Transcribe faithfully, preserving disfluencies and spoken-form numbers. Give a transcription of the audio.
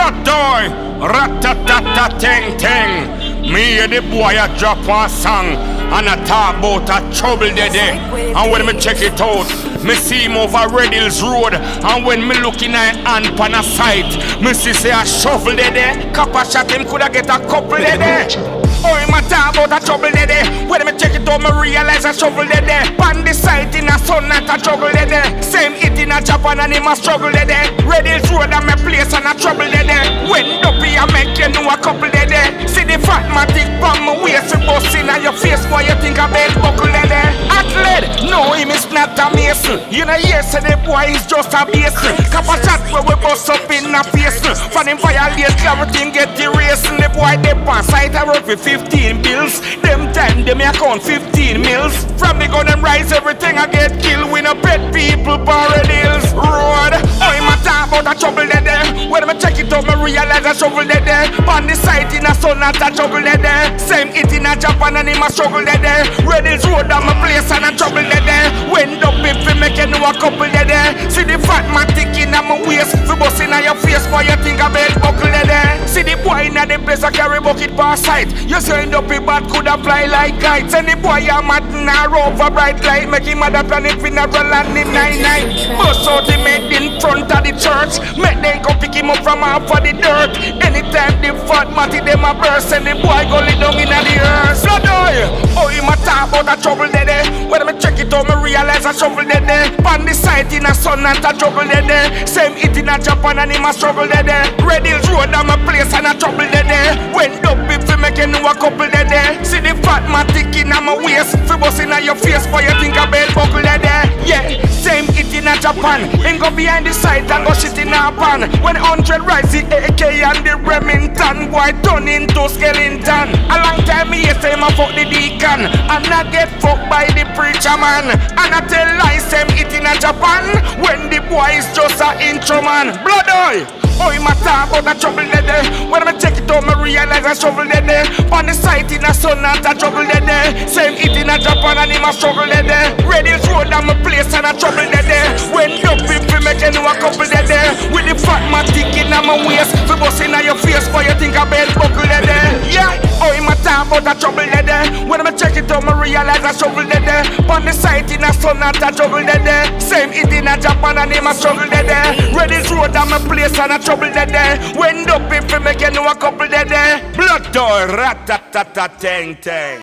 Blood doy, rat-ta-ta-ta ting ting. Me and the boy a drop one song and a talk about a trouble there there. And when me check it out, me see him over Red Hills Road. And when me looking at hand pan a sight, me see say a shuffle there there. Copper shot him coulda get a couple there there. Oh, him a talk about a trouble there there. When me check it out, me realize a shuffle there there. Pan the sight in a sun not a trouble there there. Same it in a Japan and him a struggle there there. Red Hills Road and me place and a trouble there there. When dopey I make you know a couple there there. See the fatmatic from my waist to bust in your face. Why you think I belt buckle there there? Athlete, no him is not a mason. You know yes the boy is just a basin. Copper shot where we bust up in a face. For him violate clarity him get the racing. The boy they pass sight I work with fifteen bills. Them time them account fifteen mils. From the gun them rise everything I get killed. We no pet people Red Hills Road. Oh him a talk about a trouble there there. When I check it out me realize a trouble there there. On the site in a sun not a trouble there there. Same it in a Japan and him a struggle there there. Red Hills Road and my place and a trouble there there. When up if we make you know a couple there there. See the fatmatic in a my waist. Fi bust in a your face why you think I belt buckle there there. See the boy in a the place I carry bucket per sight. You say end up a bad could fly like kites. And the boy a mad na over bright light. Make him mother planet funeral and him nine nine. Bust out him head in front of the church. Make them go pick him up from off of the dirt. Anytime the fatmatic them a burst. And the boy go lay down in the earth. So oh him a talk about a trouble there there. When I check it out me realize a trouble there there. On the site in a sun not a trouble there there. Same it in a Japan and him a struggle there there. Red Hills Road and my place and a trouble there there. When up if we make you know a couple there there. See the fatmatic in a my waist. Fi bust in a your face for you think a belt buckle there there. Yeah, same it in a Japan. Him go behind the site and go shit in a pan. When hundred rise the A K and the Remington, boy turn into skeleton. A long time me yes him a fuck the deacon and not get fucked by the preacher man. And I tell lies him it in a Japan when the boy is just a intro man. Blood oil. Oh, him a talk about a trouble there there. When I check it out, me realize a trouble there there. On the site in a sun not a trouble there there. Same it in a Japan and him a struggle there there. Red Hills Road and my place and a trouble there there. When up if we make you know a couple there there. With the fatmatic in a my waist. Fi bust in a your face for you think a belt buckle there there. Yeah, oh him a talk about a trouble there there. When I check it out, me realize a trouble there there. On the site in a sun not a trouble there there. Same it in a Japan and him a struggle there there. Red Hills Road and my place and a trouble there there. When up if we make you know a couple there there. Blood door, rat-ta-ta-ta-ting-ting.